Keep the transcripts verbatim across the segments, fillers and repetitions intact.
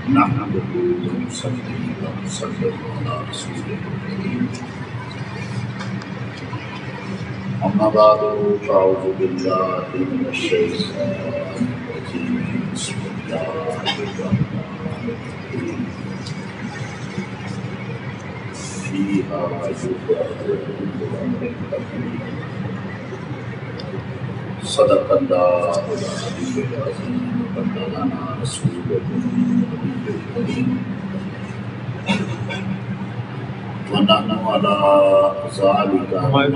نحمده ونصلي ونسلم على رسوله الكريم أما بعد فأعوذ بالله من الشيطان الرجيم بسم الله الرحمن الرحيم فيها يفرق كل أمر حكيم صدق الله العلي العظيم وبلغنا رسوله النبي الكريم ونحن على ذلك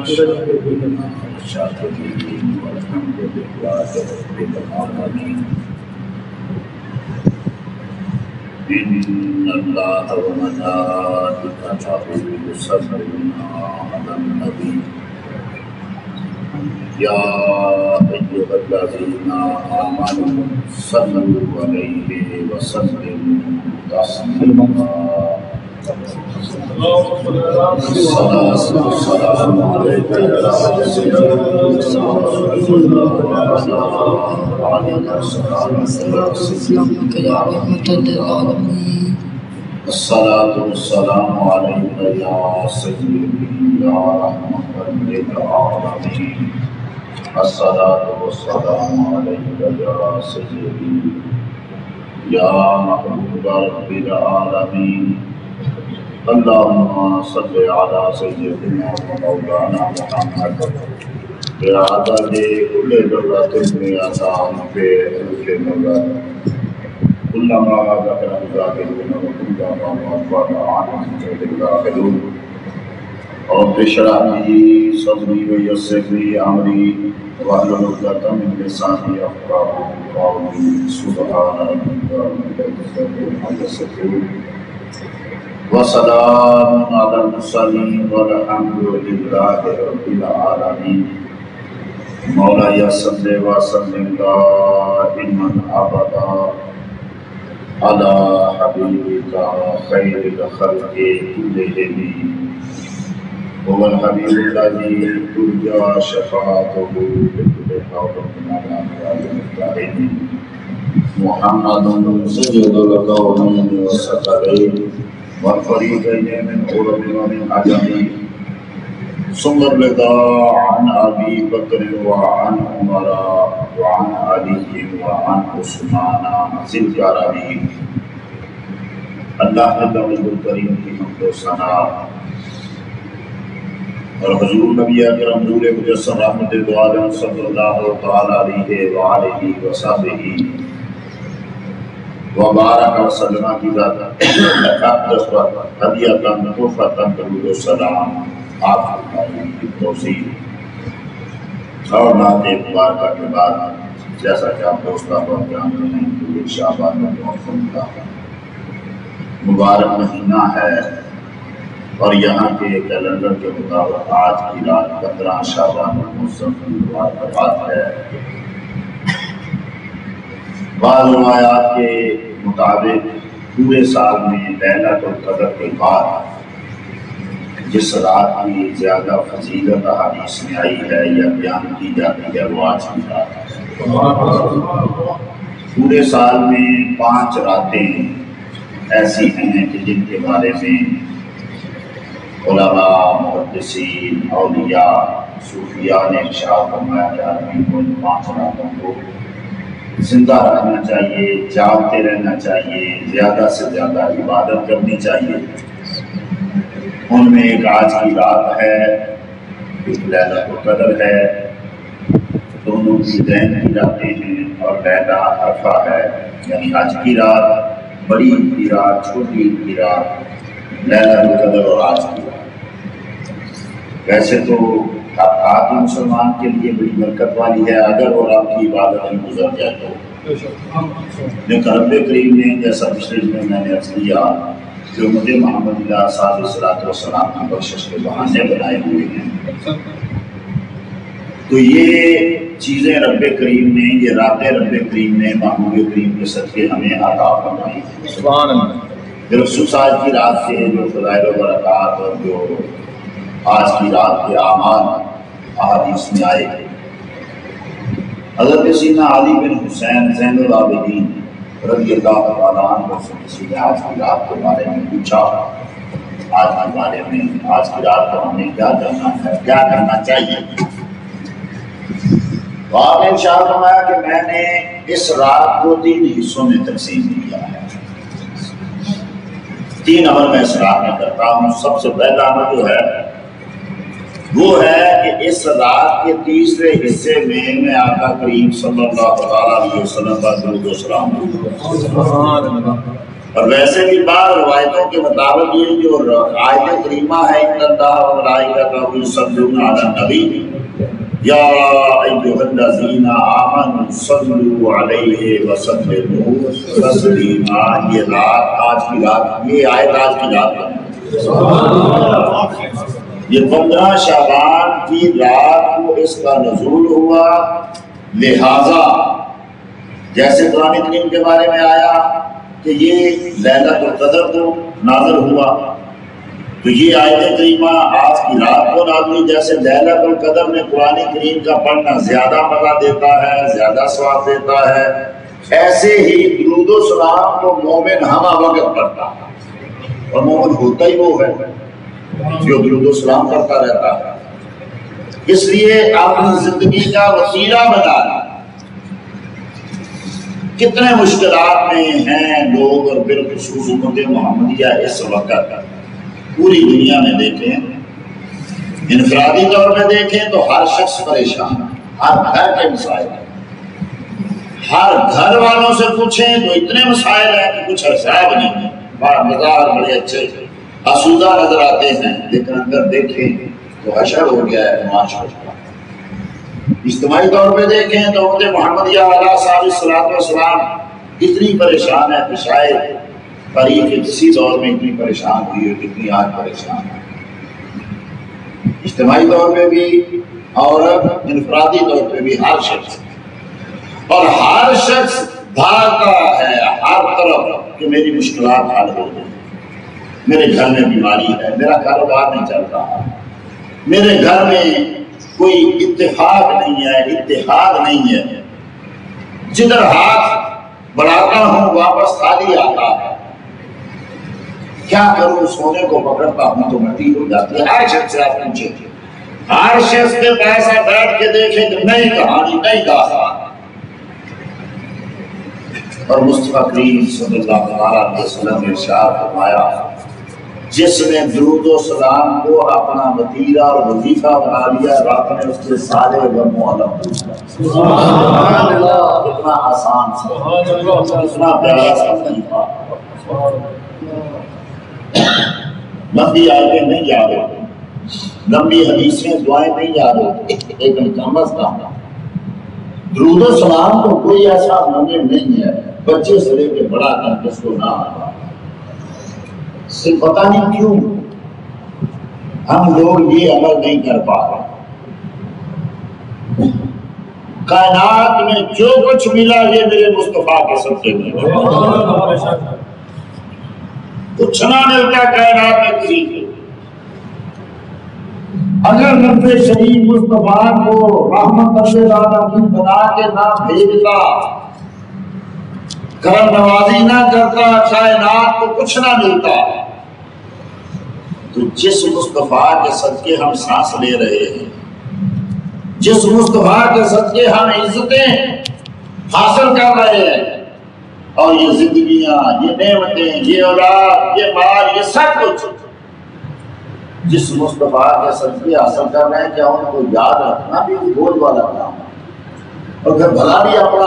شاهدين والحمد لله رب العالمين. إن الله وملائكته يصلون على النبي يا أيها الذين آمنوا صلوا عليه وسلموا تسليما. الصلاة والسلام عليك يا سيدنا الصلاة والسلام عليك يا سيدي يا رحمة للعالمين. الصلاة والسلام عليك يا سيدي يا محبوب رب العالمين. اللهم صل على سيدنا ومولانا محمد بعدد كل ذرة مئة بألف مرة كلما ذكر الذاكرون وكلما غفل عنهم الغافلون. رب اشرح لي صدري ويسر لي أمري واحلل عقدة من لساني يفقهوا قولي. سبحان ربك رب العزة عما يصفون وسلام على المرسلين والحمد لله رب العالمين. مولاي صل وسلم دائما ابدا على حبيبك خير الخلق كلهم هو الحبيب الذي ترجى شفاعته بكل حول من الأموال الدائمين. محمد سيد الكونين والثقلين والفريقين من عرب ومن عجم. ثم الرضا عن ابي بكر وعن عمر وعن علي وعن عثمان ذي الكرم. اللہ تعالی کریم کی حمد و ثنا اور حضور نبی اکرم نور مجسم رحمت دو عالم صلی اللہ تعالی علیہ وآلہ وصحبہ وبارک وسلم کی ذات اقدس و ہدیۃ تحفۃ درود و سلام آپ کی توصیف اور نعت مبارکہ کے بعد جیسا کہ آپ دوست احباب جانتے ہیں کہ یہ شعبان المعظم کا مبارک مہینہ ہے اور یہاں کے کیلنڈر کے مطابق آج کی رات پندرہ شعبان المعظم کی مبارک رات ہے. بعض روایات کے مطابق پورے سال میں لیلۃ القدر کے بعد جس رات کی زیادہ فضیلت حدیث میں آئی ہے یا بیان کی جاتی ہے وہ آج کی رات ہے. پورے سال میں پانچ راتیں ایسی ہیں کہ جن کے بارے میں علماء، محدثین، اولیاء، صوفیاء نے ارشاد فرمایا کہ آدمی کو ان پانچ راتوں کو زندہ رکھنا چاہیے، جاگتے رہنا چاہیے، زیادہ سے زیادہ عبادت کرنی چاہیے. ان میں ایک آج کی رات ہے، ایک لیلۃ القدر ہے. دونوں کی دین کی راتیں ہیں اور لیلہ عرفہ ہے، یعنی آج کی رات، بڑی عید کی رات، چھوٹی عید کی رات، لیلۃ القدر اور آج کی رات. ویسے تو آپ مسلمان کے لیے بڑی برکت والی ہے اگر اور آپ کی عبادت میں گزر جائے تو. لیکن رب کریم نے جیسا پچھلے میں میں نے عرض کیا کہ امت محمد صلی اللہ علیہ وسلم کی بخشش کے بہانے بنائے ہوئے ہیں. تو یہ چیزیں رب کریم نے، یہ راتیں رب کریم نے محبوب کریم کے صدقے ہمیں عطا فرمائی ہیں. سبحان اللہ. رسول صاحب کی رات کے جو فضائل و برکات اور جو آج کی رات کے اعمال احادیث میں آئے. حضرت سیدنا علی بن حسین زین العابدین رضی اللہ تعالیٰ عنہ سے کسی نے آج کی رات کے بارے میں پوچھا، آج کے بارے میں آج کی رات کو ہمیں کیا کرنا ہے، کیا کرنا چاہیے؟ تو آپ نے ارشاد فرمایا کہ میں نے اس رات کو تین حصوں میں تقسیم کیا ہے۔ تین عمل میں اس رات میں کرتا ہوں۔ سب سے پہلا عمل جو ہے وہ ہے کہ اس رات کے تیسرے حصے میں میں آقا کریم صلی اللہ علیہ وسلم پر درود و سلام کروں۔ اور ویسے بھی بعض روایتوں کے مطابق یہ جو آیت کریمہ ہے ان اللہ و ملائکتہ یصلون علی النبی یا ایھا الذین آمنوا صلوا علیہ وسلموا تسلیما، یہ رات آج کی رات، یہ آیت آج کی رات ہے، یہ پندرہ شعبان کی رات کو اس کا نزول ہوا، لہذا جیسے قرآن کریم کے بارے میں آیا کہ یہ لیلۃ القدر کو نازل ہوا، تو یہ آیت کریمہ آج کی رات کو نازل، جیسے لیلۃ القدر میں قرآن کریم کا پڑھنا زیادہ مزہ دیتا ہے، زیادہ ثواب دیتا ہے، ایسے ہی درود و سلام کو مومن ہمہ وقت پڑھتا ہے، اور مومن ہوتا ہی وہ ہے جو درود و سلام کرتا رہتا ہے۔ اس لیے اپنی زندگی کا وسیلہ بنا، کتنے مشکلات میں ہیں لوگ، اور بالخصوص امت محمدیہ اس وقت پوری دنیا میں دیکھیں، انفرادی طور پہ دیکھیں تو ہر شخص پریشان، ہر گھر کے مسائل، ہر گھر والوں سے پوچھیں تو اتنے مسائل ہیں کہ کچھ حساب نہیں ہے، مظاہر بڑے اچھے آسودہ نظر آتے ہیں، لیکن اندر دیکھیں تو حشر ہو گیا ہے معاشرے کا۔ اجتماعی طور پہ دیکھیں تو امت محمدیہ علیہ صاحب السلام اتنی پریشان ہے کہ شاید تاریخ کے کسی دور میں اتنی پریشان ہوئی ہے کتنی آج پریشان ہے، اجتماعی طور پہ بھی اور انفرادی طور پہ بھی، ہر شخص اور ہر شخص بھاگتا ہے ہر طرف کہ میری مشکلات حل ہو جائیں، میرے گھر میں بیماری ہے، میرا کاروبار نہیں چل رہا، میرے گھر میں کوئی اتفاق نہیں ہے، اتحاد نہیں ہے، جدھر ہاتھ بڑھاتا ہوں واپس خالی آتا ہے، کیا کروں؟ سونے کو پکڑتا ہوں تو مٹی ہو جاتی ہے۔ ہر شخص سے آپ پوچھیں، ہر شخص کے پاس آپ بیٹھ کے دیکھیں کہ نئی کہانی، نئی داستان، اور مصطفیٰ کریم صلی اللہ علیہ وسلم نے ارشاد فرمایا جس نے درود و سلام کو اپنا وتیرہ اور وظیفہ بنا لیا، رب نے اس کے سارے غم و الم دور کر دیے۔ سبحان اللہ، کتنا آسان سا، کتنا پیارا سا وظیفہ۔ لمبی آیتیں نہیں یاد ہوتی، لمبی حدیثیں دعائیں نہیں یاد ہوتی، لیکن کم از کم درود و سلام کو کوئی ایسا مومن نہیں ہے بچے سے لے کے بڑا تک جس کو نہ آتا، سے پتہ نہیں کیوں ہم لوگ یہ عمل نہیں کر پا رہے۔ کائنات میں جو کچھ ملا یہ میرے مصطفیٰ کے صدقے میں، کچھ نہ ملتا کائنات میں کسی کو۔ اگر رب شریف مصطفیٰ کو رحمت للعالمین بنا کے نہ بھیجتا، کرم نوازی نہ کرتا، کائنات کو کچھ نہ ملتا۔ تو جس مصطفیٰ کے صدقے ہم سانس لے رہے ہیں، جس مصطفیٰ کے صدقے ہم عزتیں حاصل کر رہے ہیں، اور یہ زندگیاں، یہ نعمتیں، یہ اولاد، یہ مال، یہ سب کچھ جس مصطفیٰ کے صدقے حاصل کر رہے ہیں، کیا ان کو یاد رکھنا بھی بوجھ والا کام ہے؟ اور پھر بھلا بھی اپنا،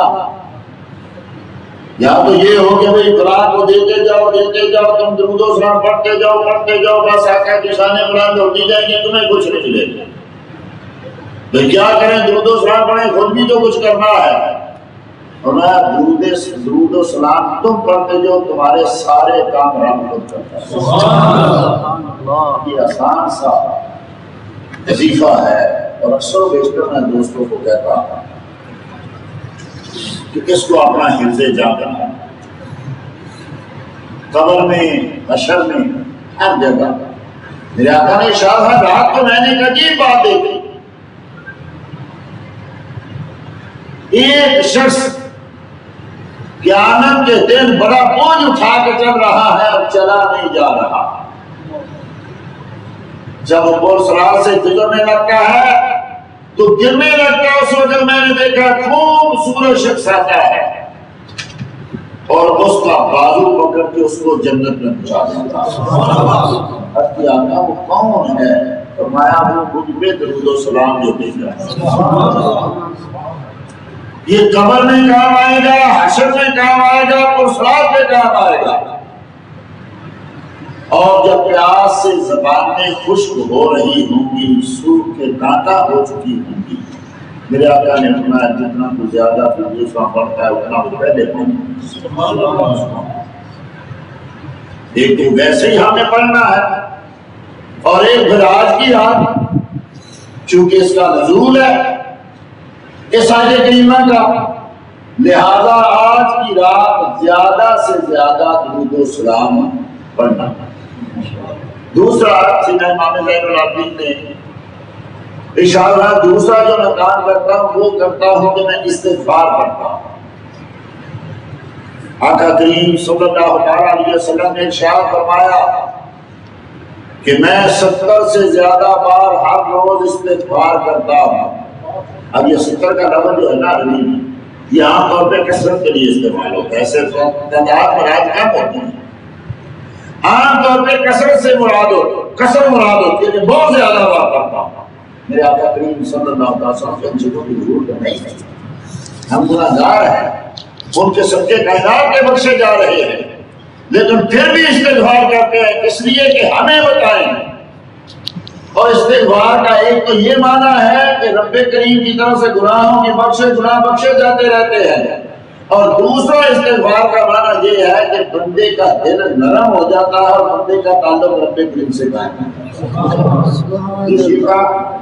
یا تو یہ ہو کہ بھئی قرآن کو دیتے جاؤ دیتے جاؤ، تم درود و سلام پڑھتے جاؤ پڑھتے جاؤ، بس آقا کی شانیں بلند ہوتی جائیں گی، تمہیں کچھ نہیں ملے گا۔ بھئی کیا کریں؟ درود و سلام پڑھیں، خود بھی تو کچھ کرنا ہے۔ اور میں درود درود و سلام تم پڑھتے جو تمہارے سارے کام رب خود کرتا ہے۔ سبحان اللہ، یہ آسان سا وظیفہ ہے، اور اکثر و بیشتر میں دوستوں کو کہتا ہوں کہ اس کو اپنا حفظ جا کرنا، قبر میں، حشر میں، ہر جگہ۔ میرے آقا نے ارشاد ہے، رات کو میں نے ایک عجیب بات دیکھی، ایک شخص قیامت کے دن بڑا بوجھ اٹھا کے چل رہا ہے اور چلا نہیں جا رہا. جب وہ سرار سے گزرنے لگتا ہے تو گرنے لگتا ہے. اس وقت میں نے دیکھا خوبصورت شخص آتا ہے اور اس کا بازو پکڑ کے اس کو جنت میں پہنچا دیتا ہے. آقا وہ کون ہے؟ فرمایا وہ مجھ پہ درود و سلام جو دے گا. یہ قبر میں کام آئے گا، حشر میں کام آئے گا، پرسرات میں کام آئے گا. اور جب پیاس سے زبانیں خشک ہو رہی ہوں گی، سوکھ کے کانٹا ہو چکی ہوں گی، میرے آقا نے فرمایا جتنا تو زیادہ دوسرا پڑتا ہے اتنا وہ پہلے پڑھنا. ایک تو ویسے ہی ہمیں پڑھنا ہے اور ایک پھر آج کی رات چونکہ اس کا نزول ہے اس آیت کریمہ کا، لہذا آج کی رات زیادہ سے زیادہ درود و سلام پڑھنا. دوسرا سیدنا امام زین العابدین نے اشارہ دوسرا جو میں کام کرتا ہوں وہ کرتا ہوں کہ میں استغفار پڑھتا ہوں. آقا کریم صلی اللہ علیہ وسلم نے ارشاد فرمایا کہ میں ستر سے زیادہ بار ہر روز استغفار کرتا ہوں. اب یہ ستر کا لفظ جو ہے نا یہ عام طور پہ کثرت کے لیے استعمال ہوتا ہے، ایسے تعداد مراد کم ہوتی ہے. عام طور پہ کثرت سے مراد ہو کثر مراد ہوتی ہے کہ بہت زیادہ بار کرتا ہوں. میرے آقا کریم صلی اللہ علیہ وسلم کے ان چیزوں کی ضرورت نہیں ہے. ہم گناہگار ہیں، ان کے صدقے کائنات کے بخشے جا رہے ہیں، لیکن پھر بھی استغفار کرتے ہیں اس لیے کہ ہمیں بتائیں. اور استغفار کا ایک تو یہ معنی ہے کہ رب کریم کی طرف سے گناہوں کی بخشے گناہ بخشے جاتے رہتے ہیں، اور دوسرا استغفار کا معنی یہ ہے کہ بندے کا دل نرم ہو جاتا ہے اور بندے کا تعلق رب کریم سے قائم ہے. اسی کا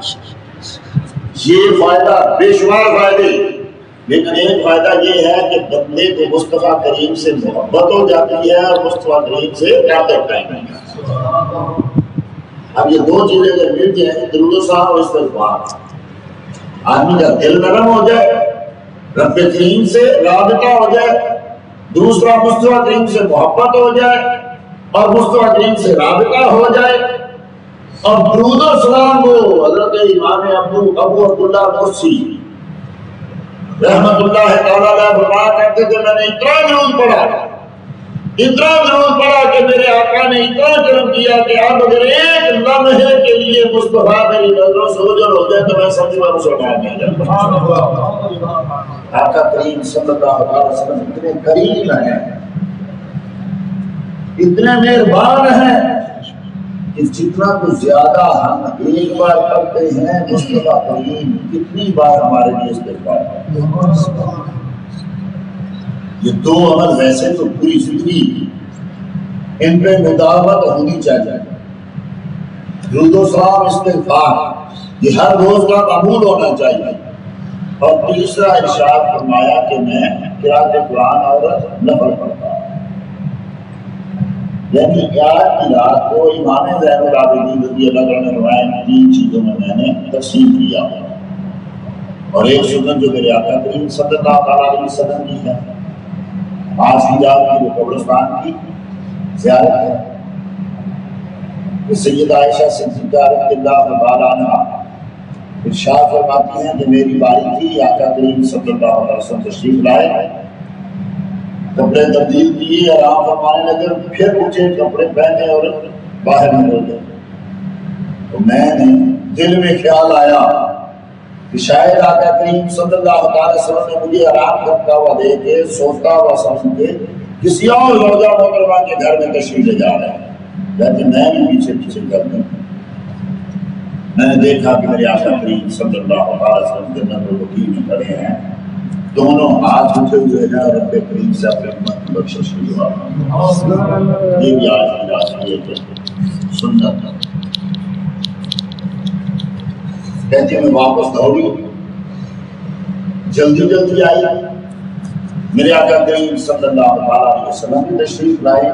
یہ فائدہ بے شمار فائدے، لیکن ایک فائدہ یہ ہے کہ بندے کو مصطفیٰ کریم سے محبت ہو جاتی ہے اور مصطفیٰ کریم سے تعلق قائم ہے. اب یہ دو چیزیں اگر مل جائیں درود و سلام اور استغفار، آدمی کا دل نرم ہو جائے، رب کریم سے رابطہ ہو جائے، دوسرا مصطفیٰ کریم سے محبت ہو جائے اور مصطفیٰ کریم سے رابطہ ہو جائے. اور درود و سلام کو حضرت امام ابو ابو عبداللہ مرسی رحمت اللہ تعالیٰ علیہ فرمایا کرتے تھے میں نے اتنا درود پڑھا اتنا درود پڑھا کہ میرے آقا نے اتنا کرم کیا کہ اب اگر ایک لمحے کے لیے مصطفیٰ میری نظروں سے اوجھل ہو جائے تو میں سمجھ میں مسلمان نہیں جاتا. آقا کریم صلی اللہ علیہ وسلم اتنے کریم ہیں، اتنے مہربان ہیں کہ جتنا تو زیادہ ہم ایک بار کرتے ہیں مصطفیٰ کریم کتنی بار ہمارے لیے استغفار کرتے ہیں. یہ دو عمل ویسے تو پوری زندگی ان پہ مداومت ہونی چاہیے. درود و سلام استغفار یہ ہر روز کا معمول ہونا چاہیے. اور تیسرا ارشاد فرمایا کہ میں قرأت قرآن اور نفل پڑھتا ہوں. یعنی آج کی رات کو امام زین العابدین رضی اللہ عنہ نے فرمایا تین چیزوں میں میں نے تقسیم کیا اور ایک سنت جو میرے آقا کریم صلی اللہ علیہ وسلم کی ہے. آج کی رات کی جو قبرستان کی زیارت ہے، سید عائشہ صدیقہ رضی اللہ تعالیٰ عنہا ارشاد فرماتی ہیں کہ میری باری تھی، آقا کریم صلی اللہ علیہ وسلم تشریف لائے، کپڑے تبدیل کیے، آرام فرمانے لگے، پھر اٹھے کپڑے پہنے اور باہر نکل گئے. تو میں نے دل میں خیال آیا کہ شاید آقا کریم صلی اللہ علیہ وسلم نے مجھے آرام کرتا ہوا دیکھے، سوتا ہوا سمجھ کے کسی اور روضہ محترمہ کے گھر میں تشریف لے جا رہے ہیں. لیکن میں بھی پیچھے پیچھے کر دوں. میں نے دیکھا کہ میرے آقا کریم صلی اللہ علیہ وسلم جنت البقیع میں کھڑے ہیں، دونوں ہاتھ اٹھے ہوئے ہیں، رب کریم سے اپنے امت کی بخشش کی دعا. یہ بھی آج کی رات کی ایک سنت ہے. کہتے میں واپس دوڑی، جلدی جلدی آئی، میرے آقا کریم صلی اللہ علیہ وسلم کی تشریف لائے.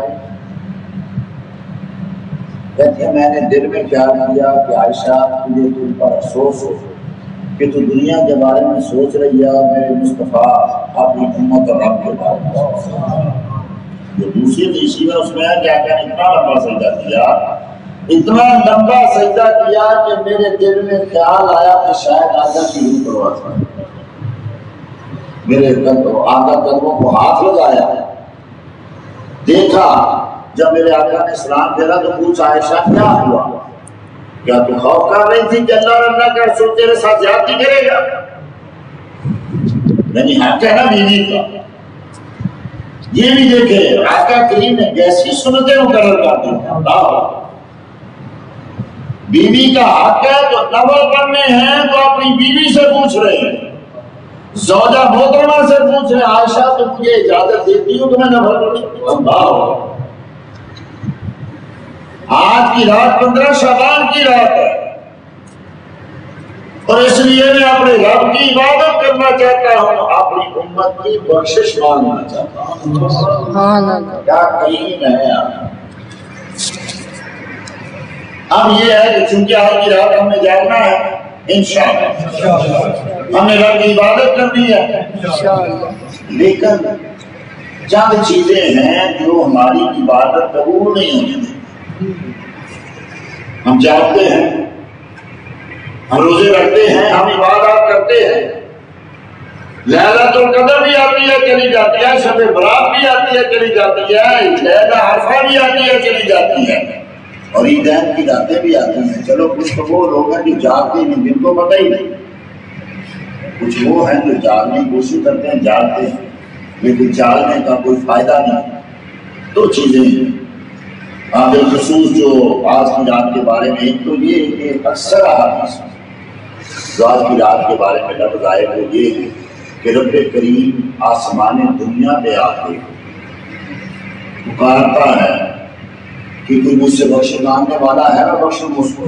کہتے ہیں میں نے دل میں خیال کیا کہ عائشہ تجھے تم پر افسوس ہو کہ تو دنیا کے بارے میں سوچ رہی ہے اور میرے مصطفیٰ اپنی امت اور رب کے بارے میں سوچ رہی ہے۔ جو دوسری تیسری میں اس میں ہے کہ آقا نے اتنا لمبا سجدہ کیا، اتنا لمبا سجدہ کیا کہ میرے دل میں خیال آیا کہ شاید آقا کی روح پرواز ہے۔ میرے آقا قدموں کو ہاتھ لگایا، دیکھا، جب میرے آقا نے سلام پھیرا تو پوچھا عائشہ کیا ہوا؟ کیا تو خوف کر رہی تھی کہ اللہ اللہ کا رسول تیرے ساتھ زیادتی کرے گا؟ یعنی حق ہے نا بیوی کا۔ یہ بھی دیکھے آقا کریم نے کیسی سنتیں مقرر کر دی ہیں۔ اللہ بیوی کا حق ہے تو نفل پڑھنے ہیں تو اپنی بیوی سے پوچھ رہے ہیں، زوجہ محترمہ سے پوچھ رہے ہیں عائشہ تو مجھے اجازت دیتی ہوں کہ میں نفل پڑھوں؟ اللہ آج کی رات پندرہ شعبان کی رات ہے اور اس لیے میں اپنے رب کی عبادت کرنا چاہتا ہوں، اپنی امت کی بخشش مانگنا چاہتا ہوں۔ کیا کریم ہے آپ۔ اب یہ ہے کہ چونکہ آج کی رات ہم نے جاگنا ہے انشاءاللہ، ہم نے رب کی عبادت کرنی ہے، لیکن چند چیزیں ہیں جو ہماری عبادت قبول نہیں ہوتی۔ ہم جاگتے ہیں، ہم روزے رکھتے ہیں، ہم عبادات کرتے ہیں، لیلۃ القدر بھی آتی ہے چلی جاتی ہے، شب برات بھی آتی ہے چلی جاتی ہے، لیلۃ عرفہ بھی آتی ہے چلی جاتی ہے، اور عیدین کی راتیں بھی آتی ہیں۔ چلو کچھ تو وہ لوگ ہیں جو جاگتے نہیں، جن کو پتہ ہی نہیں، کچھ وہ ہیں جو جاگنے کی کوشش کرتے ہیں، جاگتے ہیں لیکن جاگنے کا کوئی فائدہ نہیں۔ دو چیزیں ہیں بالخصوص جو آج کی رات کے بارے میں، ایک تو یہ کہ اکثر احادیث جو آج کی رات کے بارے میں لفظ آئے وہ یہ ہے کہ رب کریم آسمان دنیا پہ آ کے پکارتا ہے کہ کوئی مجھ سے بخش مانگنے والا ہے نا بخش مجھ کو،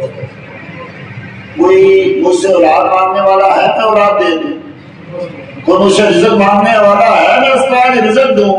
کوئی مجھ سے اولاد مانگنے والا ہے میں اولاد دے دوں، کوئی مجھ سے رزق مانگنے والا ہے میں اس کو آج رزق دوں۔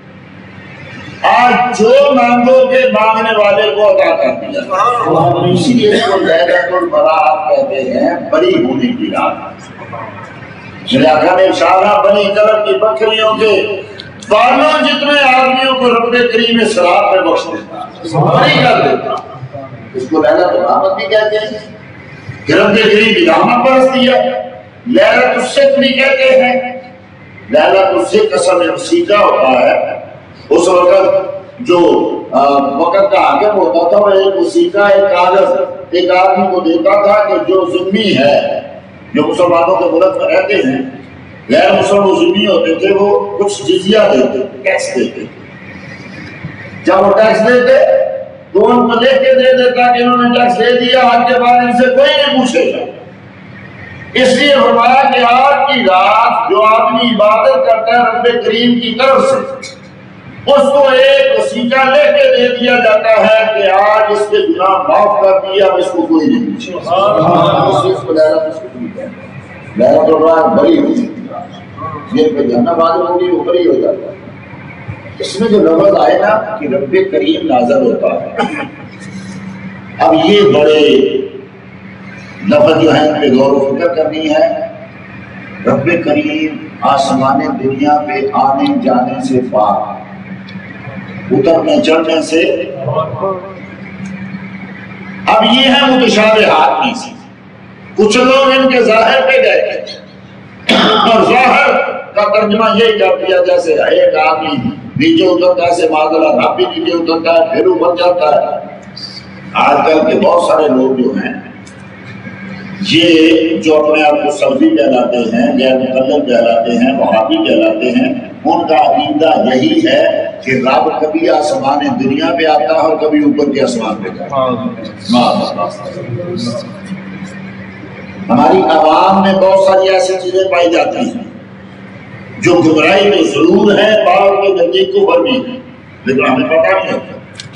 آج جو مانگو گے مانگنے والے کو عطا کر دیا، اسی لیے اس کو لیلۃ البراءت کہتے ہیں، بری ہونے کی رات۔ میرے آقا نے اشارہ بنی کلب کی بکریوں کے بالوں جتنے آدمیوں کو رب کریم صراط میں بخش دیتا، بری کر دیتا، اس کو لیلۃ الرحمت بھی کہتے ہیں کہ رب کریم کی رحمت برستی ہے، لیلۃ الصدق بھی کہتے ہیں۔ لیلۃ الصدق قسم وسیقہ ہوتا ہے، اس وقت جو وقت کا حاکم ہوتا تھا وہ ایک وسیقہ ایک کاغذ ایک آدمی کو دیتا تھا کہ جو ذمہ ہے، جو مسلمانوں کے ملک میں رہتے ہیں، غیر مسلم ذمہ ہوتے تھے، وہ کچھ جزیہ دیتے، ٹیکس دیتے۔ جب وہ ٹیکس دیتے تو ان کو لے کے دے دیتا کہ انہوں نے ٹیکس دے دیا، آج کے بعد ان سے کوئی نہیں پوچھے گا۔ اس لیے فرمایا کہ آج کی رات جو آدمی عبادت کرتا ہے رب کریم کی طرف سے، اس کو ایک وسیقہ لے کے دے دیا جاتا ہے کہ آج اس کے گناہ معاف کر دیا، اب اس کو کوئی نہیں پوچھے۔ اس کو لیلۃ الصدق کہتے ہیں، لیلۃ البراءت بری ہو جاتی ہے، یہ پہ جانا بعد ہوگی وہ بری ہو جاتا ہے۔ اس میں جو لفظ آئے نا کہ رب کریم نازل ہوتا ہے، اب یہ بڑے لفظ جو ہے ان پہ غور و فکر کرنی ہے۔ رب کریم آسمان دنیا پہ آنے جانے سے پاک، اترنے چڑھنے سے۔ اب یہ ہے متشابہات میں سے، کچھ لوگ ان کے ظاہر پہ گئے اور ظاہر کا ترجمہ یہی کر دیا جیسے ایک آدمی نیچے اترتا ہے، سے معذرہ رب بھی نیچے اترتا ہے پھر اوپر جاتا ہے۔ آج کل کے بہت سارے لوگ جو ہیں یہ جو اپنے آپ کو سبزی کہلاتے ہیں، غیر مقلد کہلاتے ہیں، وہابی کہلاتے ہیں، ان کا عقیدہ یہی ہے کہ رب کبھی آسمان دنیا پہ آتا ہے اور کبھی اوپر کے آسمان پہ جاتا ہے۔ ہماری عوام میں بہت ساری ایسی چیزیں پائی جاتی ہیں جو گمراہی میں ضرور ہے، بعض کے نزدیک کفر بھی ہے، لیکن ہمیں پتہ نہیں ہوتا۔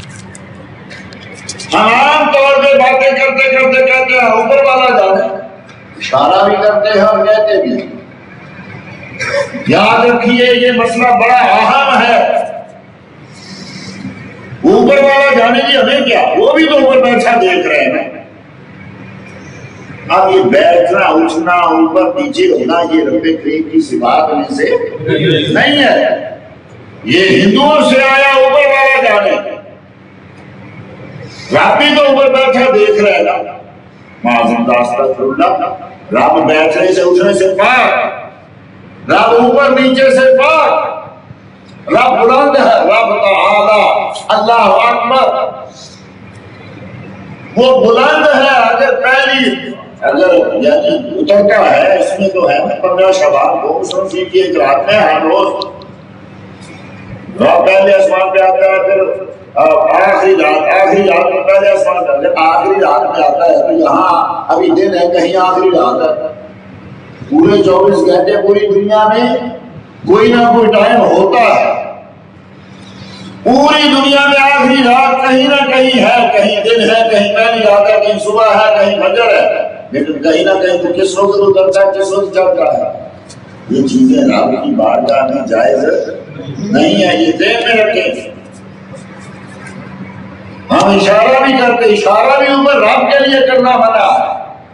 ہم عام طور پہ باتیں کرتے کرتے کہتے ہیں اوپر والا جانے، اشارہ بھی کرتے ہیں اور کہتے بھی ہیں۔ یاد رکھیے یہ مسئلہ بڑا اہم ہے۔ اوپر والا جانے کی ہمیں کیا، وہ بھی تو اوپر بیٹھا دیکھ رہے ہیں۔ اب یہ بیٹھنا اٹھنا اوپر نیچے ہونا یہ رب کریم کی صفات میں سے نہیں ہے، یہ ہندوؤں سے آیا اوپر والا جانے۔ رب بھی تو اوپر بیٹھا دیکھ رہے نا، معظم داستہ اللہ، رب بیٹھنے سے اٹھنے سے پاک، رب اوپر نیچے سے پاک، رب بلند ہے، رب تعالی اللہ اکبر، وہ بلند ہے۔ اگر پہلی اگر یعنی اترتا ہے اس میں تو ہے پندرہ شباب کو مسلم سی کی ایک رات میں ہر روز رات پہلے آسمان پہ آتا ہے، پھر آخری رات آخری رات میں پہلے آسمان پہ جب آخری رات میں آتا ہے تو یہاں ابھی دن ہے، کہیں آخری رات ہے۔ پورے چوبیس گھنٹے پوری دنیا میں کوئی نہ کوئی ٹائم ہوتا ہے، پوری دنیا میں آخری رات کہیں نہ کہیں ہے، کہیں دن ہے، کہیں پہلی رات ہے، کہیں صبح ہے، کہیں فجر ہے، لیکن کہیں نہ کہیں تو کس وقت اترتا ہے، کس وقت چلتا ہے۔ یہ چیزیں رب کی بارگاہ میں جائز نہیں ہے، یہ ذہن میں رکھیں۔ ہم اشارہ بھی کرتے، اشارہ بھی اوپر رب کے لیے کرنا منع ہے،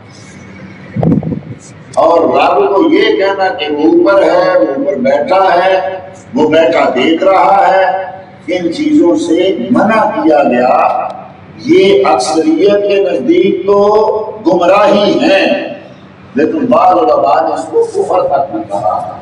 اور رب کو یہ کہنا کہ وہ اوپر ہے، وہ اوپر بیٹھا ہے، وہ بیٹھا دیکھ رہا ہے، ان چیزوں سے منع کیا گیا۔ یہ اکثریت کے نزدیک تو گمراہی ہے، لیکن بعض علماء نے اس کو کفر تک نہ کہا۔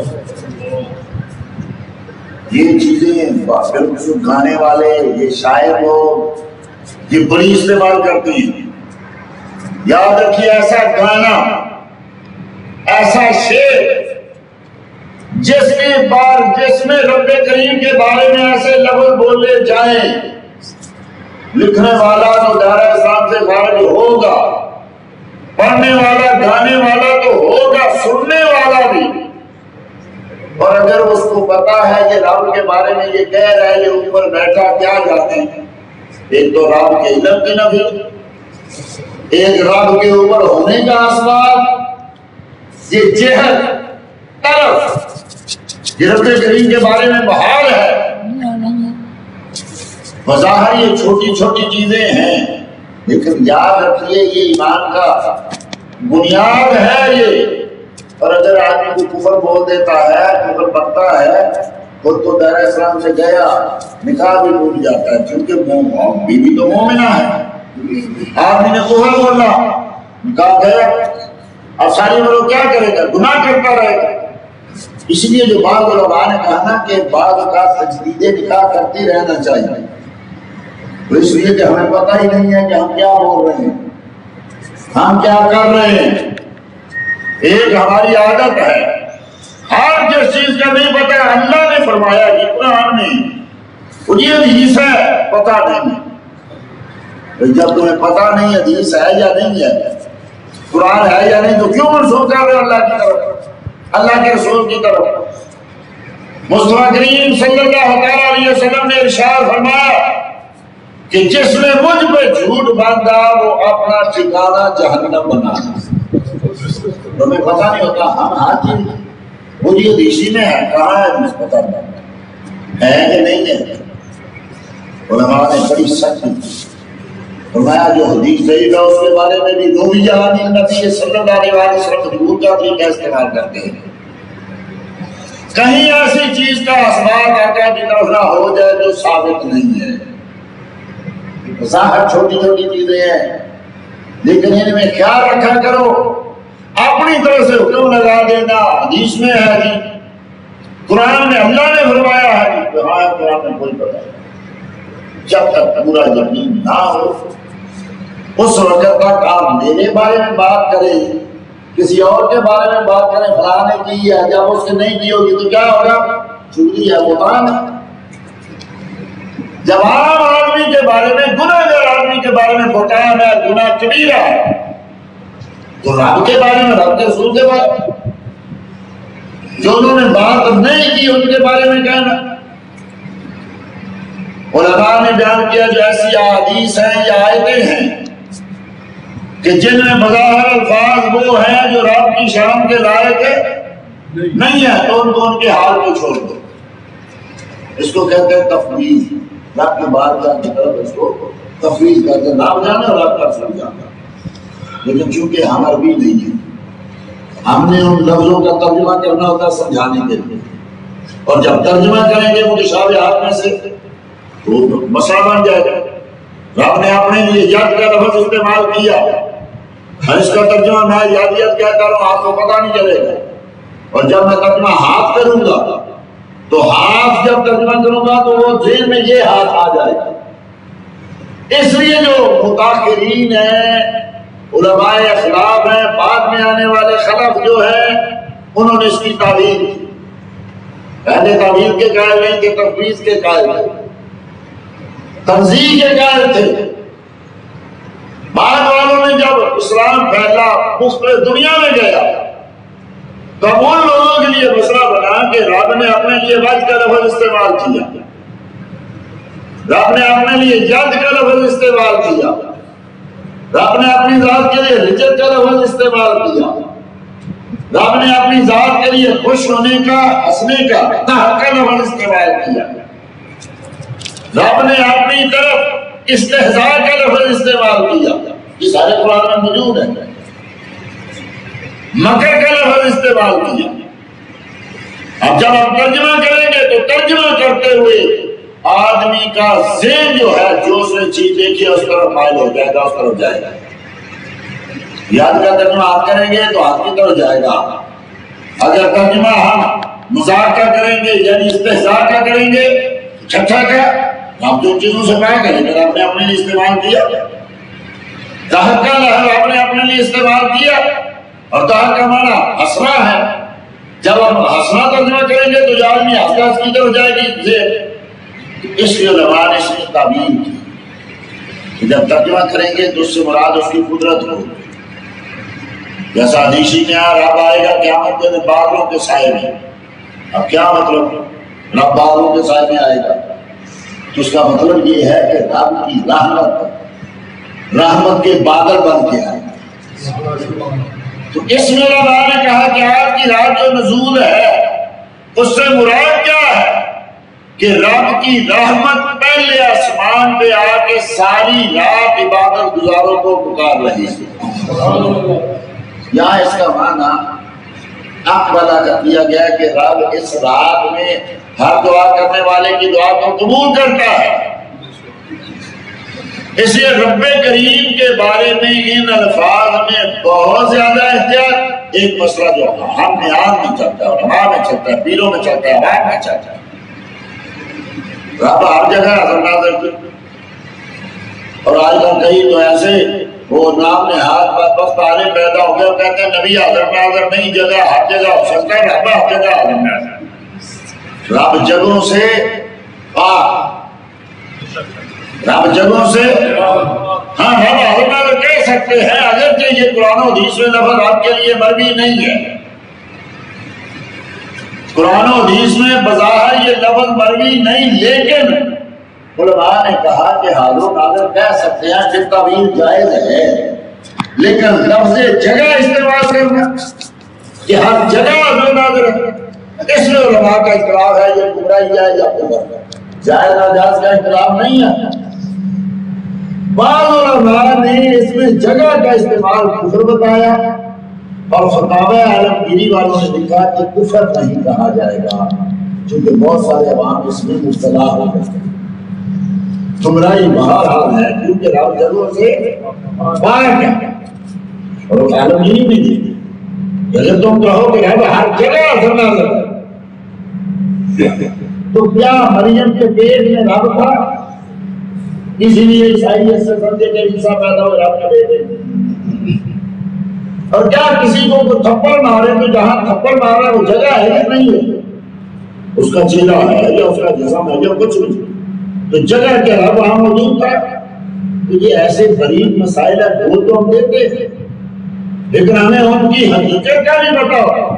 یہ چیزیں بالکل گانے والے، یہ شاعر لوگ یہ بڑی استعمال کرتے ہیں۔ یاد رکھیے ایسا گانا، ایسا شعر جس کے بار جس میں رب کریم کے بارے میں ایسے لفظ بولے جائیں، لکھنے والا تو دائرہ اسلام سے خارج ہوگا، پڑھنے والا گانے والا تو ہوگا، سننے والا بھی۔ اور اگر اس کو پتا ہے کہ رب کے بارے میں یہ کہہ رہا ہے، یہ اوپر بیٹھا، کیا جاتے ہیں؟ ایک تو رب کے علم کی نفی، ایک رب کے اوپر ہونے کا اسباب، یہ جہل طرف یہ رب کریم کے بارے میں بحال ہے۔ بظاہر یہ چھوٹی چھوٹی چیزیں ہیں، لیکن یاد رکھیے یہ ایمان کا بنیاد ہے یہ۔ اور اگر آدمی کو کفر بول دیتا ہے، کفر بنتا ہے، خود تو دائرہ اسلام سے گیا، نکاح بھی ٹوٹ جاتا ہے، کیونکہ بیوی تو مومنہ ہے۔ آدمی نے کفر بولا، نکاح گیا، اب ساری عمر کیا کرے گا؟ گناہ کرتا رہے گا۔ اس لیے جو بعض علماء نے کہا نا کہ بعض کا تجدید نکاح کرتے رہنا چاہیے، تو اس لیے کہ ہمیں پتہ ہی نہیں ہے کہ ہم کیا بول رہے ہیں، ہم کیا کر رہے ہیں۔ ایک ہماری عادت ہے، ہر جس چیز کا نہیں پتہ اللہ نے فرمایا کہ قرآن میں مجھے حدیث ہے پتہ نہیں۔ جب تمہیں پتہ نہیں حدیث ہے یا نہیں ہے، قرآن ہے یا نہیں، تو کیوں منسوخ کر رہے ہو اللہ کی طرف، اللہ کے رسول کی طرف؟ مصطفیٰ کریم صلی اللہ علیہ وسلم نے ارشاد فرمایا کہ جس نے مجھ پہ جھوٹ باندھا وہ اپنا ٹھکانہ جہنم بنانا۔ تمہیں پتہ نہیں ہوتا، ہم ہاتھ ہی مجھے حدیثی میں ہے، کہاں ہے مجھے پتہ نہیں ہے کہ نہیں ہے۔ علماء نے بڑی سخت فرمایا جو حدیث ضعیف ہے اس کے بارے میں بھی دو بھی جہانی نبی صلی اللہ علیہ وسلم حضور کا طریقہ استعمال کرتے ہیں۔ کہیں ایسی چیز کا اسباب آقا کی طرف نہ ہو جائے جو ثابت نہیں ہے۔ ظاہر چھوٹی چھوٹی چیزیں ہیں، لیکن ان میں خیال رکھا کرو، اپنی طرف سے حکم لگا دینا حدیث میں ہے جی، قرآن میں اللہ نے فرمایا ہے جی، ہاں قرآن میں کوئی پتہ نہیں۔ جب تک پورا یقین نہ ہو اس وقت تک آپ میرے بارے میں بات کریں، کسی اور کے بارے میں بات کریں، فلاں نے کی ہے، جب اس نے نہیں کی ہوگی تو کیا ہوگا؟ چگلی ہے، بہتان ہے۔ جب عام آدمی کے بارے میں، گناہ گار آدمی کے بارے میں بہتان ہے، گناہ کبیرہ ہے، تو رب کے بارے میں، رب کے رسول کے بارے میں، جو انہوں نے بات نہیں کی ان کے بارے میں کہنا۔ علماء نے بیان کیا جو ایسی احادیث ہیں یا آیتیں ہیں کہ جن میں بظاہر الفاظ وہ ہیں جو رب کی شان کے لائق نہیں ہے، تو ان کو ان کے حال کو چھوڑ دو۔ اس کو کہتے ہیں تفویض، رب کی بارگاہ کی طرف اس کو تفویض کرتے ہیں، رب جانے اور رب کا رسول جانا۔ لیکن چونکہ ہم عربی نہیں ہیں، ہم نے ان لفظوں کا ترجمہ کرنا ہوتا ہے سمجھانے کے لیے، اور جب ترجمہ کریں گے متشابہات میں سے تو مسئلہ بن جائے گا۔ رب نے اپنے لیے ید کا لفظ استعمال کیا، میں اس کا ترجمہ میں یادیت کہتا ہوں، آپ کو پتہ نہیں چلے گا، اور جب میں ترجمہ ہاتھ کروں گا تو ہاتھ جب ترجمہ کروں گا تو وہ ذہن میں یہ ہاتھ آ جائے گا۔ اس لیے جو متاخرین ہیں، علماء اخلاق ہیں، بعد میں آنے والے خلف جو ہیں، انہوں نے اس کی تعبیر کی۔ پہلے تعبیر کے قائل نہیں تھے، تفویض کے قائل تھے، تنزیہ کے قائل تھے۔ بعد والوں نے جب اسلام پھیلا، مختلف دنیا میں گیا، تو ان لوگوں کے لیے مسئلہ بنا کہ رب نے اپنے لیے وجہ کا لفظ استعمال کیا، رب نے اپنے لیے ید کا لفظ استعمال کیا، رب نے اپنی ذات کے لیے رجت کا لفظ استعمال کیا، رب نے اپنی ذات کے لیے خوش ہونے کا، ہنسنے کا، تحت کا لفظ استعمال کیا، رب نے اپنی طرف استہزاء کا لفظ استعمال کیا، یہ سارے قرآن میں موجود ہے۔ مکر کا لفظ استعمال کیا۔ اب جب آپ ترجمہ کریں گے تو ترجمہ کرتے ہوئے آدمی کا ذہن جو ہے، جو اس نے چیز دیکھی اس طرف مائل ہو جائے گا، اس طرف جائے گا۔ یاد کا ترجمہ آپ کریں گے تو آپ کی طرف جائے گا۔ اگر ترجمہ ہم مذاق کا کریں گے یعنی استہزاء کا کریں گے، چھٹا کا، آپ جو چیزوں سے پائے کریں گے آپ نے اپنے لیے استعمال کیا، تحت کا لفظ آپ نے اپنے لیے استعمال کیا، اور تحت کا معنی ہنسنا ہے۔ جب ہم ہنسنا ترجمہ کریں گے تو جو آدمی ہنستا اس کی طرف جائے گی۔ اس لیے علماء نے اس کی تعبیر کی کہ جب ترجمہ کریں گے تو اس سے مراد اس کی قدرت ہو، جیسا حدیثی میں آ رب آئے گا قیامت کے دن بادلوں کے سائے میں۔ اب کیا مطلب؟ رب بادلوں کے سائے میں آئے گا تو اس کا مطلب یہ ہے کہ رب کی رحمت رحمت کے بادل بن کے آئے گا۔ تو اس میں علماء نے کہا کہ آج کی رات جو نزول ہے اس سے مراد کیا ہے کہ رب کی رحمت پہلے آسمان پہ آ کے ساری رات عبادت گزاروں کو پکار رہی ہے۔ یہاں اس کا معنی اقبالہ کر دیا گیا کہ رب اس رات میں ہر دعا کرنے والے کی دعا کو قبول کرتا ہے۔ اس لیے رب کریم کے بارے میں ان الفاظ میں بہت زیادہ احتیاط۔ ایک مسئلہ جو ہم میں عام میں چلتا ہے، علماء میں چلتا ہے، پیروں میں چلتا ہے، عوام میں چلتا ہے، رب ہر جگہ حضر ناظر کی، اور آج کل کئی تو ایسے وہ نام نہاد بدبخت عالم پیدا ہو گئے، وہ کہتے ہیں نبی حضر ناظر نہیں، جگہ ہر جگہ ہو سکتا ہے، رب ہر جگہ حضر ناظر۔ رب جگہوں سے پاک، رب جگہوں سے ہاں ہم حضر ناظر کہہ سکتے ہیں، اگرچہ یہ قرآن و حدیث میں لفظ آپ کے لیے مروی نہیں ہے۔ قرآن و حدیث میں بظاہر یہ لفظ مروی نہیں، لیکن علماء نے کہا کہ حاضر و ناظر کہہ سکتے ہیں، جب تعبیر جائز ہے، لیکن لفظ جگہ استعمال کرنا کہ ہر جگہ حاضر و ناظر ہے، اس میں علماء کا اختلاف ہے، یہ گمراہی ہے یا کفر ہے، جائز ناجائز کا اختلاف نہیں ہے۔ بعض علماء نے اس میں جگہ کا استعمال کفر بتایا، اور فتاوی عالمگیری والوں نے لکھا کہ کفر نہیں کہا جائے گا، چونکہ بہت سارے عوام اس میں مبتلا ہو گئے۔ گمراہی بہرحال ہے کیونکہ رب جگہوں سے پاک ہے، اور وہ عالمگیری میں دی۔ اگر تم کہو کہ رب ہر جگہ حضر ناظر ہے، تو کیا مریم کے پیٹ میں رب تھا؟ اسی لیے عیسائیت سے سمجھے کہ عیسیٰ پیدا ہوئے رب کے بیٹے۔ اور کیا کسی کو کوئی تھپڑ مارے تو جہاں تھپڑ مار رہا ہے وہ جگہ ہے یا نہیں ہے؟ اس کا چہرہ ہے یا اس کا جسم ہے یا کچھ نہیں، تو جگہ کے رب وہاں موجود تھا۔ تو یہ ایسے غریب مسائل ہے، بول تو ہم دیتے ہیں لیکن ہمیں ان کی حقیقت کا نہیں پتا ہوتا،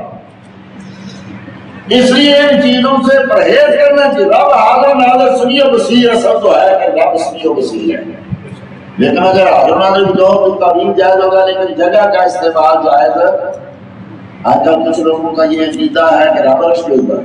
اس لیے ان چیزوں سے پرہیز کرنا چاہیے۔ رب حاضر ناظر سمیع و بصیر سب تو ہے کہ رب سمیع و بصیر ہے، لیکن اگر حاضر ناظر جو تو تعبیر جائز ہوگا، لیکن جگہ کا استعمال جائز ہے۔ آج کل کچھ لوگوں کا یہ عقیدہ ہے کہ رب عرش کے اوپر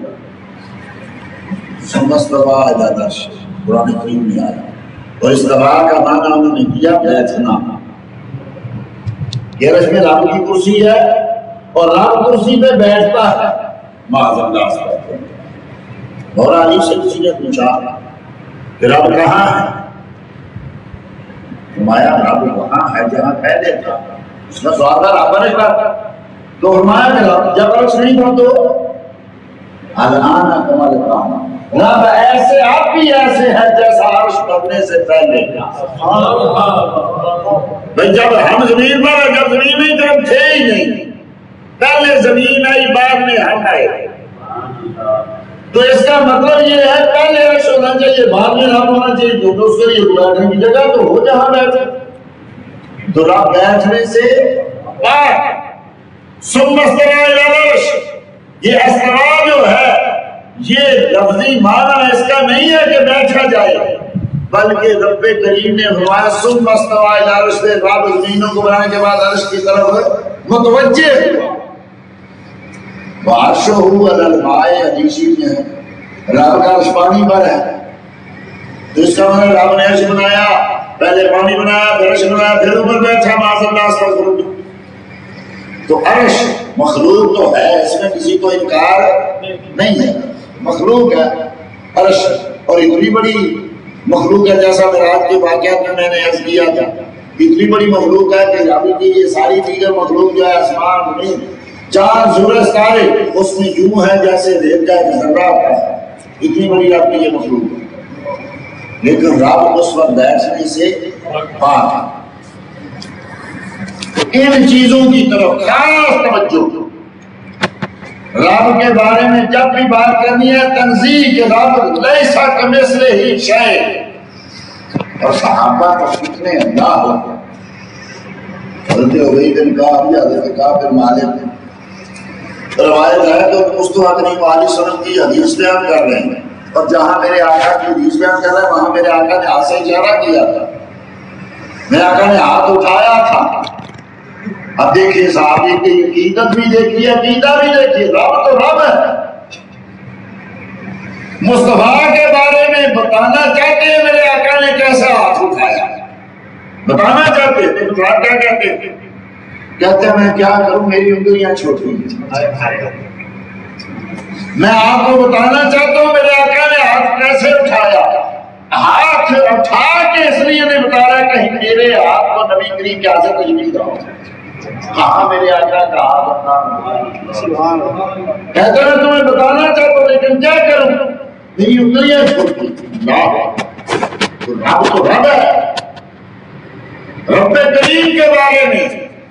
ثم استوى علی العرش، قرآن کریم میں آیا، اور استوا کا معنی انہوں نے کیا بیٹھنا، یہ عرش میں رب کی کرسی ہے اور رب کرسی پہ بیٹھتا ہے معاذ اللہ سے۔ اور علی سے کسی نے پوچھا کہ رب کہاں ہے؟ فرمایا رب وہاں ہے جہاں پہلے تھا۔ اس نے سوال کر رب نے کہا تو فرمایا کہ رب جب عرش نہیں تھا تو الان کمال کام رب ایسے آپ بھی ایسے ہے جیسا عرش بننے سے پہلے بھئی جب ہم زمین پر جب زمین میں جب تھے ہی نہیں، پہلے زمین آئی بعد میں ہم آئے، تو اس کا مطلب یہ ہے پہلے عرش ہونا چاہیے بعد میں رب ہونا چاہیے، جو تو اس کے لیے بیٹھنے کی جگہ تو ہو جہاں بیٹھے، تو رب بیٹھنے سے بعد ثم استوى الى العرش، یہ استوا جو ہے یہ لفظی معنی اس کا نہیں ہے کہ بیٹھا جائے، بلکہ رب کریم نے فرمایا ثم استوى الى العرش، سے رب زمینوں کو بنانے کے بعد عرش کی طرف متوجہ ہوا۔ وعرشہ علی الماء، حدیثی میں ہے رب کا عرش پانی پر ہے، تو اس کا مطلب رب نے عرش بنایا، پہلے پانی بنایا پھر عرش بنایا پھر اوپر بیٹھا، معاذ اللہ استغفر اللہ۔ تو عرش مخلوق تو ہے، اس میں کسی کو انکار نہیں ہے، مخلوق ہے عرش، اور اتنی بڑی مخلوق ہے جیسا معراج کے واقعات میں میں نے عرض کیا تھا، اتنی بڑی مخلوق ہے کہ رب کی یہ ساری دیگر مخلوق جو ہے آسمان زمین چاند سورج ستارے اس میں یوں ہے جیسے ریت کا ایک ذرہ ہوتا ہے، اتنی بڑی رب کی یہ مخلوق ہے، لیکن رب اس وقت بیٹھنے سے پاک ہے۔ ان چیزوں کی طرف خاص توجہ، رب کے بارے میں جب بھی بات کرنی ہے تنزیہ کے رب لیسا کمثلہ شیء، اور صحابہ کو کتنے اللہ ہو، حضرت عبید بن کعب یا حضرت کعب بن مالک روایت ہے تو مصطفیٰ کریم علیہ السلام کی حدیث بیان کر رہے ہیں، اور جہاں میرے آقا کی حدیث بیان کر رہے ہیں وہاں میرے آقا نے ہاتھ سے اشارہ کیا تھا، میرے آقا نے ہاتھ اٹھایا تھا۔ اب دیکھیے صحابی کی عقیدت بھی دیکھیے، عقیدہ بھی دیکھیے، رب تو رب ہے، مصطفیٰ کے بارے میں بتانا چاہتے ہیں میرے آقا نے کیسا ہاتھ اٹھایا، بتانا چاہتے ہیں تو کیا کہتے ہیں؟ کہتے ہیں میں کیا کروں میری انگلیاں چھوٹی ہیں، میں آپ کو بتانا چاہتا ہوں میرے آقا نے ہاتھ کیسے اٹھایا، ہاتھ اٹھا کے اس لیے نہیں بتا رہا کہیں میرے ہاتھ کو نبی کریم کی حاضر تجوید ہو، کہاں میرے آقا کا ہاتھ اپنا کہتے ہیں تمہیں بتانا چاہتا ہوں لیکن کیا کروں میری انگلیاں چھوٹی، تو رب تو رب ہے۔ رب کریم کے بارے میں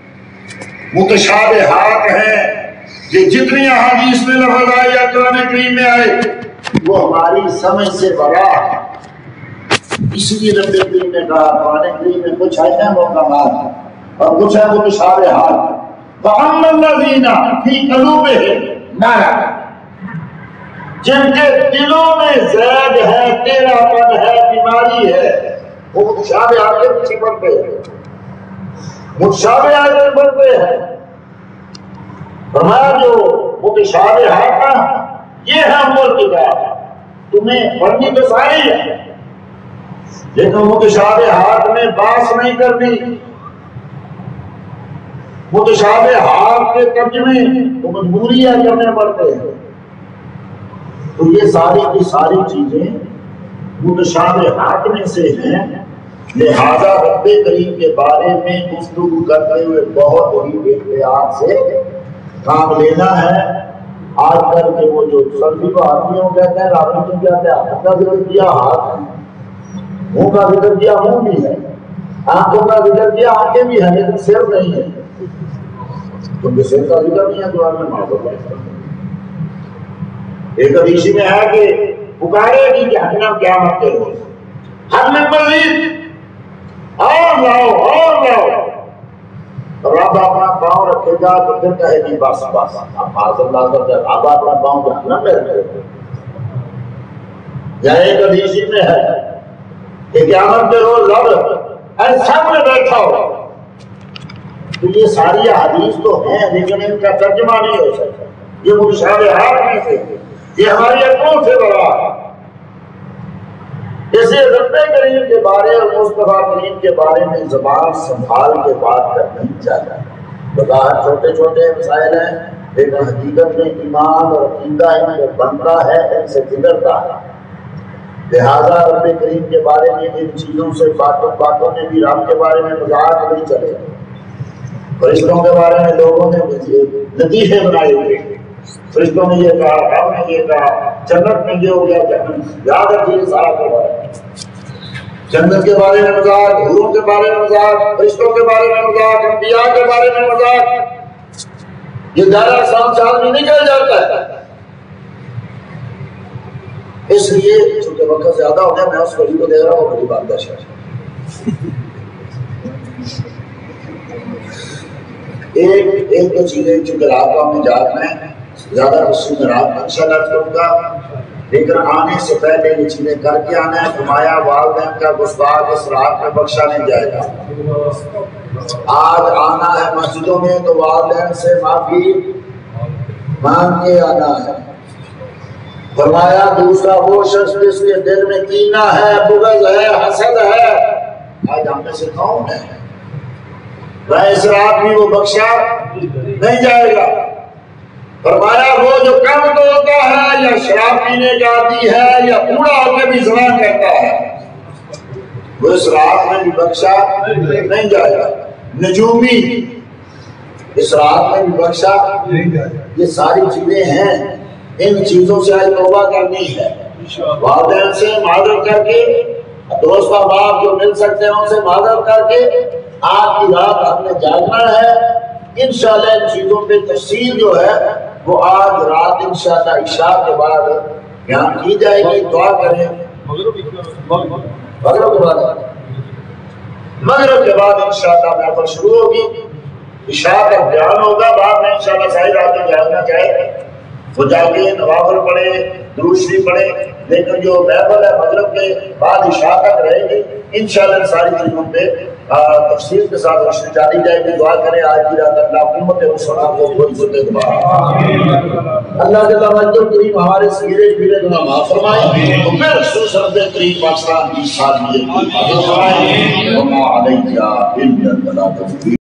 متشابہات ہیں کہ جتنی احادیث میں لفظ آئے یا قرآن کریم میں آئے وہ ہماری سمجھ سے بڑا ہے، اسی لیے رب کریم نے کہا قرآن کریم میں کچھ آئے ہیں محکمات اور کچھ ہے متشابہات، فَأَمَّا الَّذِينَ فِي قُلُوبِهِم مَرَضٌ، جن کے دلوں میں زیغ ہے، ٹیڑھا پن ہے، بیماری ہے، وہ متشابہات کے پیچھے پڑتے ہیں، متشابہات کے پڑتے ہیں۔ فرمایا جو متشابہات ہیں یہ ہے امور کتاب، تمہیں پڑھنی تو ساری ہے لیکن متشابہات میں باس نہیں کرنی، متشابہات کے ترجمے تو مجبوری ہے کرنے پڑتے ہیں، تو یہ ساری کی ساری چیزیں متشابہات میں سے ہیں، لہذا رب کریم کے بارے میں گفتگو کرتے ہوئے بہت ہی احتیاط سے کام لینا ہے۔ آج کل کے وہ جو سلفی کو آدمیوں کہتے ہیں رب نے کیا کہتے ہیں ہاتھ کا ذکر کیا ہاتھ ہے، منہ کا ذکر کیا منہ بھی ہے، آنکھوں کا ذکر کیا آنکھیں بھی ہیں لیکن سر نہیں ہے، کیونکہ سر کا ذکر نہیں ہے قرآن میں معذور ہے۔ ایک حدیث میں ہے کہ پکارے گی کہ ہنم قیامت کے روز ہم میں مزید اور لاؤ اور لاؤ، رب اپنا پاؤں رکھے گا تو پھر کہے گی بس بس اب معاذ اللہ کا رب اپنا پاؤں جہنم میں رکھے گا۔ یا ایک حدیث میں ہے کہ قیامت کے روز رب ہر سامنے بیٹھا ہو، تو یہ ساری حدیث تو ہیں لیکن ان کا ترجمہ نہیں ہو سکتا، یہ متشابہات میں سے یہ ہماری عقلوں سے بڑا ہے۔ اسے رب کریم کے بارے اور مصطفیٰ کریم کے بارے میں زبان سنبھال کے بات کرنی چاہیے۔ بظاہر چھوٹے چھوٹے مسائل ہیں، لیکن حقیقت میں ایمان اور عقیدہ ان میں بنتا ہے، ان سے گزرتا ہے۔ لہذا رب کریم کے بارے میں ان چیزوں سے باتوں باتوں میں بھی رب کے بارے میں مذاق نہیں چلے۔ فرشتوں کے بارے میں لوگوں نے لطیفے بنائے ہوئے، فرشتوں نے یہ کہا، رب نے یہ کہا، جنت میں یہ ہو گیا، جنت یاد رکھیے سارا کے بارے میں، جنت کے بارے میں مذاق، حوروں کے بارے میں مذاق، فرشتوں کے بارے میں مذاق، انبیاء کے بارے میں مذاق، یہ دائرہ آسان سے آدمی نکل جاتا ہے۔ اس لیے چونکہ وقت زیادہ ہو گیا، میں اس ولی کو دے رہا ہوں، بڑی بات دشا ایک ایک دو چیزیں چونکہ رات کو ہمیں جات میں زیادہ رسول میں رات میں انشاء اللہ کروں گا، لیکن آنے سے پہلے یہ چیزیں کر کے آنا ہے۔ فرمایا والدین کا گستاخ اس رات میں بخشا نہیں جائے گا۔ آج آنا ہے مسجدوں میں تو والدین سے معافی مانگ کے آنا ہے۔ فرمایا دوسرا وہ شخص جس کے دل میں کینہ ہے، بغض ہے، حسد ہے، آج ہم میں سے کون ہے؟ وہ اس رات میں وہ بخشا نہیں جائے گا۔ فرمایا وہ جو کم توڑتا ہے یا شراب پینے کا عادی ہے یا بوڑھا ہو کے بھی زنا کرتا ہے، وہ اس رات میں بھی بخشا نہیں جائے گا۔ نجومی اس رات میں بھی بخشا نہیں جائے گا۔ یہ ساری چیزیں ہیں، ان چیزوں سے آج توبہ کرنی ہے، والدین سے معذرت کر کے، دوست احباب جو مل سکتے ہیں ان سے معذرت کر کے آج کی رات ہم نے جاگنا ہے۔ انشاءاللہ ان چیزوں پہ تفصیل جو ہے وہ آج رات انشاءاللہ عشاء کے بعد بیان کی جائے گی۔ دعا کریں مغرب کے بعد مغرب کے بعد انشاءاللہ محفل شروع ہوگی، عشاء کا بیان ہوگا، بعد میں انشاءاللہ ساری رات میں جاگنا چاہے وہ جاگے، نوافل پڑھے، درود شریف پڑھے، لیکن جو محفل ہے مغرب کے بعد عشاء تک رہے گی۔ انشاءاللہ ساری چیزوں پہ تفصیل کے ساتھ روشنی ڈالی جائے گی۔ دعا کریں آج کی رات اللہ امت مسلمہ کو کوئی فتح دبا، اللہ کے توجہ کریم ہمارے صغیرے کبیرے گناہ معاف فرمائے، تو پھر سوسرد کریم پاکستان کی سادگی فرمائے۔ وما علیہ الا البلاغ۔